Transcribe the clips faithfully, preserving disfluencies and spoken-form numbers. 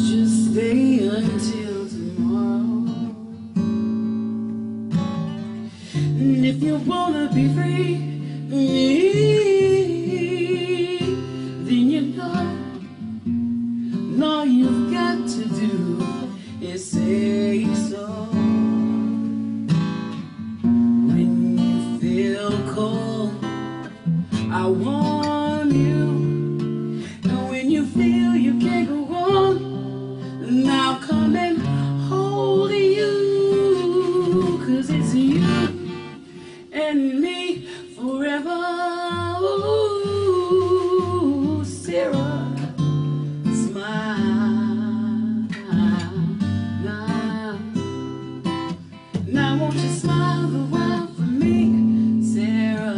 just stay until tomorrow? And if you wanna be free, then you know, and all you've got to do is say so. When you feel cold, I warm you. And when you feel you can't go on, now come and hold you. 'Cause it's you and me forever. Ooh, Sara, smile now. Now won't you smile the while for me, Sara?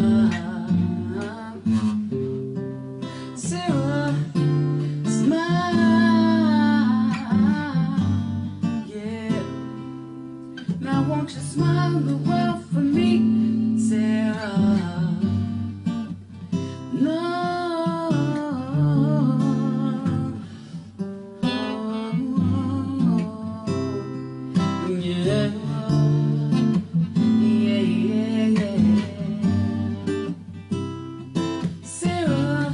Sara, smile, yeah. Now won't you smile the while for me, Sara? No, yeah, yeah, yeah, yeah. Sara,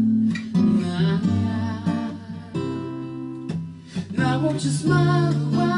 now won't you smile?